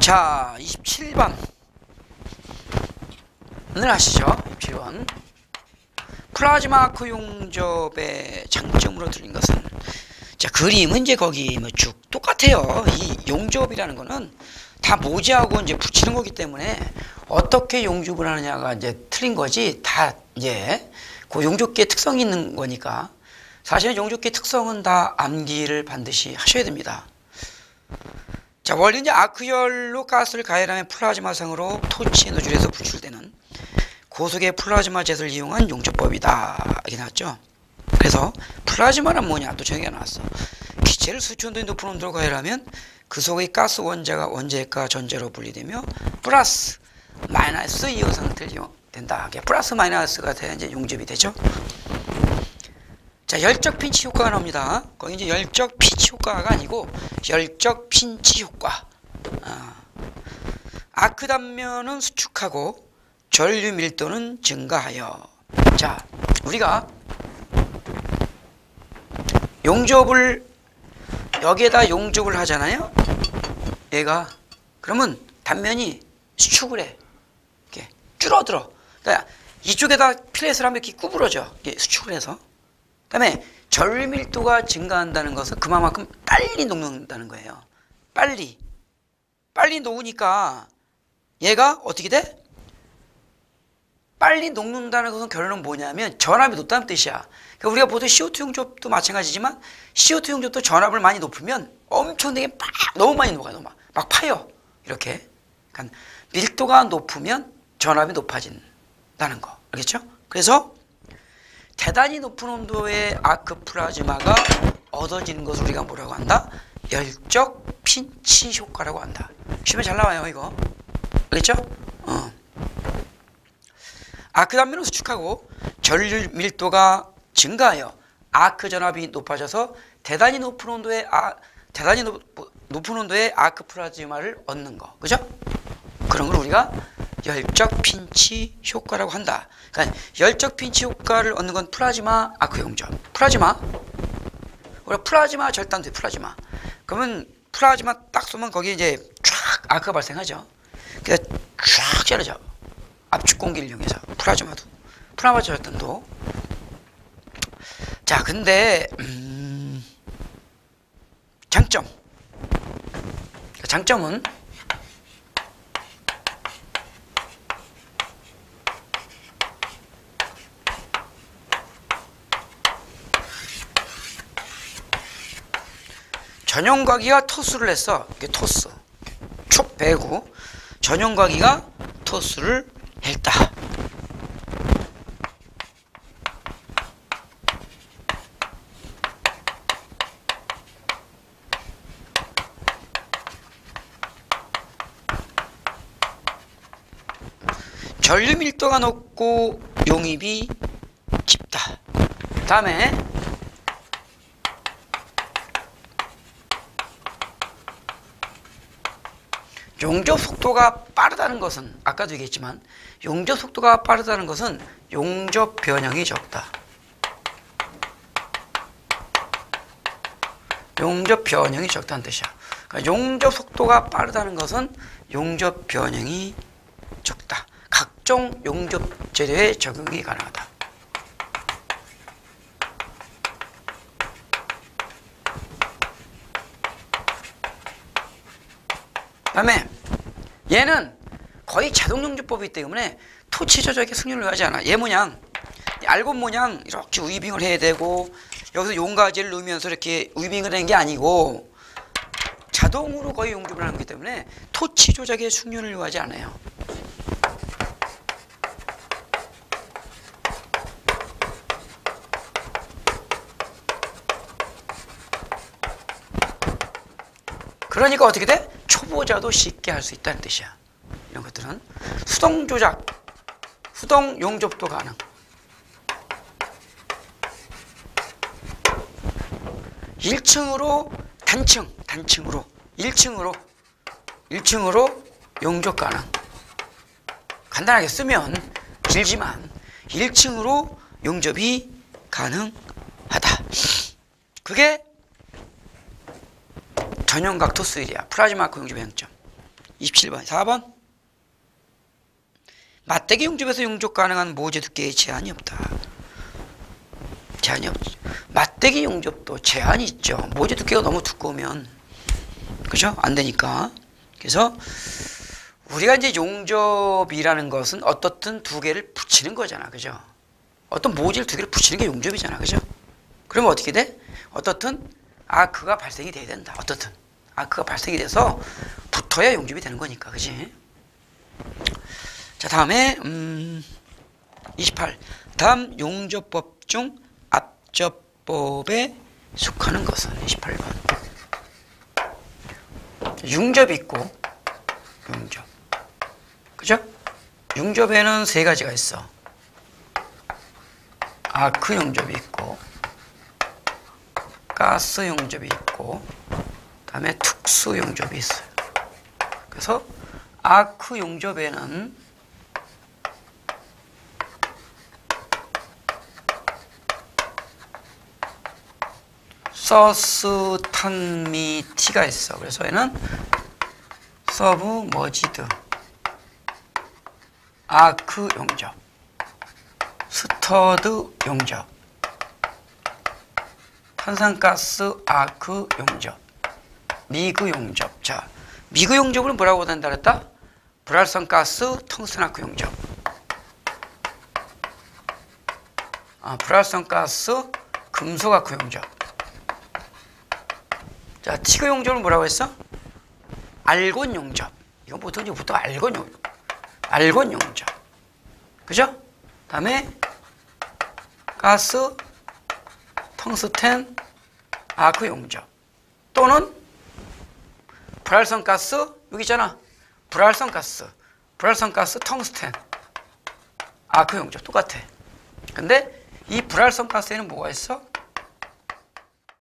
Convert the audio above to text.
자, 27번 오늘 아시죠? 27번 플라즈마 아크 용접의 장점으로 들린 것은, 자, 그림은 이제 거기 뭐 쭉 똑같아요. 이 용접이라는 거는 다 모지하고 이제 붙이는 거기 때문에 어떻게 용접을 하느냐가 이제 틀린 거지, 다 이제 그 용접기의 특성이 있는 거니까. 사실은 용접기의 특성은 다 암기를 반드시 하셔야 됩니다. 자, 원래 이제 아크열로 가스를 가열하면 플라즈마상으로 토치 노즐에서 분출되는 고속의 플라즈마 jet을 이용한 용접법이다, 이게 나왔죠. 그래서 플라즈마는 뭐냐, 또 정의가 나왔어. 기체를 수천도의 높은 온도로 가열하면 그 속의 가스 원자가 원자핵과 전자로 분리되며 플러스 마이너스 이온 상태를 이용된다. 플러스 마이너스가 돼야 이제 용접이 되죠. 자, 열적 핀치 효과가 나옵니다. 거기 이제 열적 피치 효과가 아니고 열적 핀치 효과. 아크 단면은 수축하고 전류 밀도는 증가하여. 자, 우리가 용접을 여기에다 용접을 하잖아요. 얘가 그러면 단면이 수축을 해. 이렇게 줄어들어. 그러니까 이쪽에다 필렛을 하면 이렇게 구부러져. 이게 수축을 해서. 그다음에 전류 밀도가 증가한다는 것은 그만큼 빨리 녹는다는 거예요. 빨리 녹으니까 얘가 어떻게 돼? 빨리 녹는다는 것은 결론은 뭐냐면 전압이 높다는 뜻이야. 그러니까 우리가 보통 CO2 용접도 마찬가지지만 CO2 용접도 전압을 많이 높으면 엄청나게 너무 많이 녹아요. 막 파요. 이렇게. 그러니까 밀도가 높으면 전압이 높아진다는 거. 알겠죠? 그래서 대단히 높은 온도의 아크 플라즈마가 얻어지는 것을 우리가 뭐라고 한다? 열적 핀치 효과라고 한다. 시험에 잘 나와요, 이거. 알겠죠? 아크 단면을 수축하고 전류 밀도가 증가하여 아크 전압이 높아져서 대단히 높은 온도의 아크 플라즈마를 얻는 거. 그죠? 그런 걸 우리가 열적 핀치 효과라고 한다. 그러니까 열적 핀치 효과를 얻는 건 플라즈마 아크 용접. 우리가 플라즈마 절단돼, 플라즈마. 그러면 플라즈마 딱 쏘면 거기에 이제 쫙 아크가 발생하죠. 그래서 쫙 자르죠. 압축 공기를 이용해서. 플라즈마 절단도. 자, 근데 장점은 전용과기가 토스를 했어. 이게 토스. 촉 배구. 전용과기가 토스를 했다. 전류 밀도가 높고 용입이 깊다. 다음에 용접 속도가 빠르다는 것은, 아까도 얘기했지만 용접 속도가 빠르다는 것은 용접 변형이 적다. 용접 변형이 적다는 뜻이야. 그러니까 용접 속도가 빠르다는 것은 용접 변형이 적다. 각종 용접 재료에 적용이 가능하다. 다음에 얘는 거의 자동 용접법이기 때문에 토치 조작에 승률을 하지 않아. 얘 모양, 알곤 모양 이렇게 위빙을 해야 되고 여기서 용가지를 넣으면서 이렇게 위빙을 하는 게 아니고 자동으로 거의 용접을 하는 거기 때문에 토치 조작에 승률을 요하지 않아요. 그러니까 어떻게 돼? 초보자도 쉽게 할 수 있다는 뜻이야. 이런 것들은 수동 조작, 수동 용접도 가능. 단층으로 1층으로 용접 가능. 간단하게 쓰면 길지만 1층으로 용접이 가능하다. 그게 전용각 토스일이야. 플라즈마 아크 용접의 장점. 27번. 4번. 맞대기 용접에서 용접 가능한 모재 두께에 제한이 없다. 제한이 없죠. 맞대기 용접도 제한이 있죠. 모재 두께가 너무 두꺼우면 그죠? 안 되니까. 그래서 우리가 이제 용접이라는 것은 어떻든 두 개를 붙이는 거잖아. 그죠? 어떤 모재를 두 개를 붙이는 게 용접이잖아. 그죠? 그러면 어떻게 돼? 어떻든 아크가 발생이 돼야 된다. 어떻든 아크가 발생이 돼서 붙어야 용접이 되는 거니까. 그지? 자, 다음에 28. 다음 용접법 중 압접법에 속하는 것은 28번. 융접이 있고 융접. 그죠? 융접에는 세 가지가 있어. 아크 용접이 있고 가스 용접이 있고 그다음에 특수 용접이 있어요. 그래서 아크 용접에는 서스탄미티가 있어. 그래서 얘는 서브머지드 아크 용접, 스터드 용접, 탄산가스 아크 용접, 미그 용접. 자, 미그 용접을 뭐라고 한다 그랬다? 불활성가스 텅스텐 아크 용접. 불활성가스 금속 아크 용접. 자, 티그 용접을 뭐라고 했어? 알곤 용접. 이건 보통 알곤 용접. 알곤 용접. 그죠? 다음에 가스 텅스텐 아크 용접. 또는 불활성 가스 여기 있잖아. 불활성 가스 텅스텐 아크 용접 똑같아. 근데 이 불활성 가스에는 뭐가 있어?